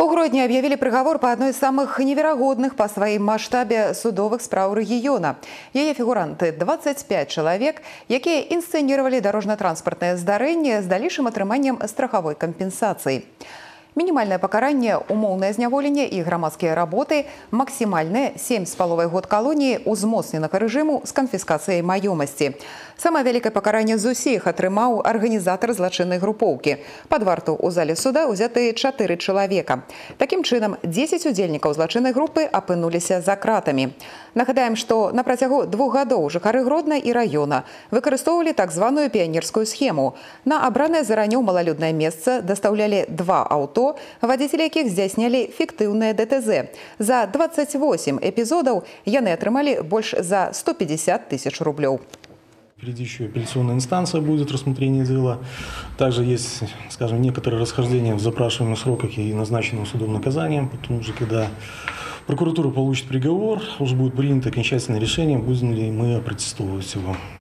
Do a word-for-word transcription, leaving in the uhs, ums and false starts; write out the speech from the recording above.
У Гродні объявили приговор по одной из самых невероятных по своим масштабе судовых справ региона. Ее фигуранты – двадцать пять человек, которые инсценировали дорожно-транспортное здарэнне с дальнейшим отрыманием страховой компенсации. Минимальное покарание – умоўнае зняволенне и громадские работы, максимальное – семь с половой год колонии узмоцненага режиму с конфискацией маёмасці. Самое великое покарание з усіх атрымаў организатор злочинной групповки. Под варту у зале суда узяты четыре человека. Таким чином, десять удзельнікаў злочинной группы апынуліся за кратами. Нагадаем, что на протягу двух годов жыхары Гродна и района выкарыстоўвалі так званую пионерскую схему. На абранное заранее малолюдное место доставляли два авто, водители якіх здзяйснялі фиктивное ДТЗ. За двадцать восемь эпизодов яны атрымалі больше за сто пятьдесят тысяч рублей. Впереди еще апелляционная инстанция будет рассмотрение дела. Также есть, скажем, некоторые расхождения в запрашиваемых сроках и назначенном судом наказанием. Потом уже, когда прокуратура получит приговор, уже будет принято окончательное решение, будем ли мы опротестовывать его.